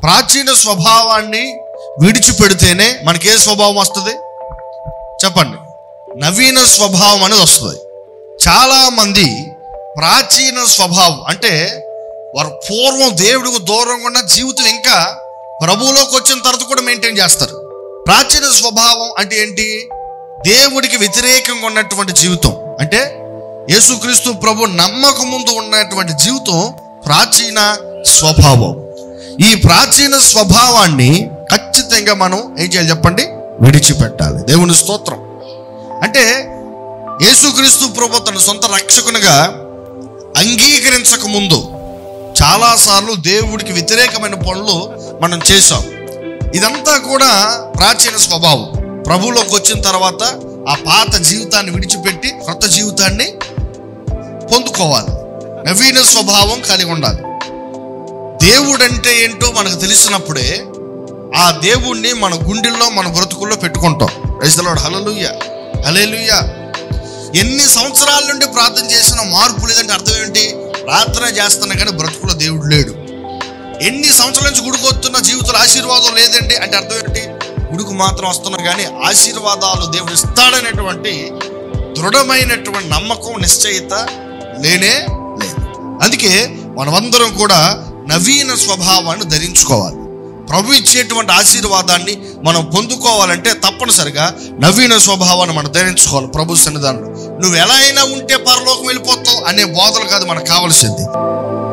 ప్రాచీన స్వభావాన్ని విడిచిపెడితేనే మనకి ఏ స్వభావం వస్తుంది చెప్పండి? నవీన స్వభావం అనేది వస్తుంది. చాలామంది ప్రాచీన స్వభావం అంటే వారు పూర్వం దేవుడికి దూరంగా ఉన్న జీవితం ఇంకా ప్రభువులోకి వచ్చిన తర్వాత కూడా మెయింటైన్ చేస్తారు. ప్రాచీన స్వభావం అంటే ఏంటి? దేవుడికి వ్యతిరేకంగా ఉన్నటువంటి జీవితం. అంటే యేసుక్రీస్తు ప్రభు నమ్మక ముందు ఉన్నటువంటి జీవితం ప్రాచీన స్వభావం. ఈ ప్రాచీన స్వభావాన్ని ఖచ్చితంగా మనం ఏం చేయాలి చెప్పండి? విడిచిపెట్టాలి. దేవుని స్తోత్రం. అంటే యేసుక్రీస్తు ప్రభు తన సొంత రక్షకునిగా అంగీకరించక ముందు చాలాసార్లు దేవుడికి వ్యతిరేకమైన పనులు మనం చేసాం. ఇదంతా కూడా ప్రాచీన స్వభావం. ప్రభువులోకి వచ్చిన తర్వాత ఆ పాత జీవితాన్ని విడిచిపెట్టి కొత్త జీవితాన్ని పొందుకోవాలి. నవీన స్వభావం కలిగి ఉండాలి. దేవుడు అంటే ఏంటో మనకు తెలిసినప్పుడే ఆ దేవుణ్ణి మన గుండెల్లో మన బ్రతుకుల్లో పెట్టుకుంటాం. Praise the lord. Hallelujah, hallelujah. ఎన్ని సంవత్సరాల నుండి ప్రార్థన చేసిన మార్పు లేదంటే అర్థం ఏంటి? ప్రార్థన చేస్తున్నా కానీ బ్రతుకులో దేవుడు లేడు. ఎన్ని సంవత్సరాల నుంచి గుడికి వస్తున్న జీవితంలో ఆశీర్వాదం లేదండి అంటే అర్థం ఏంటి? గుడికి మాత్రం వస్తున్నా కానీ ఆశీర్వాదాలు దేవుడు ఇస్తాడనేటువంటి దృఢమైనటువంటి నమ్మకం, నిశ్చయిత లేనే లేదు. అందుకే మనమందరం కూడా నవీన స్వభావాన్ని ధరించుకోవాలి. ప్రభు ఇచ్చేటువంటి ఆశీర్వాదాన్ని మనం పొందుకోవాలంటే తప్పనిసరిగా నవీన స్వభావాన్ని మనం ధరించుకోవాలి. ప్రభు సన్నిధానంలో నువ్వు ఎలా అయినా ఉంటే పరలోకం వెళ్ళిపోతావు అనే బోధలు కాదు మనకు కావాల్సింది.